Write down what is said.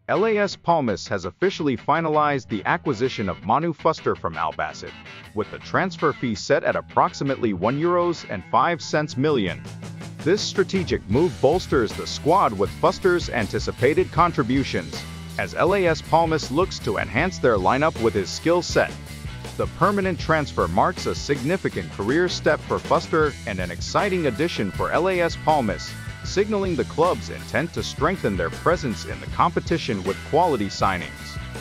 Las Palmas has officially finalized the acquisition of Manu Fuster from Albacete, with the transfer fee set at approximately €1.05 million. This strategic move bolsters the squad with Fuster's anticipated contributions, as Las Palmas looks to enhance their lineup with his skill set. The permanent transfer marks a significant career step for Fuster and an exciting addition for Las Palmas, signaling the club's intent to strengthen their presence in the competition with quality signings.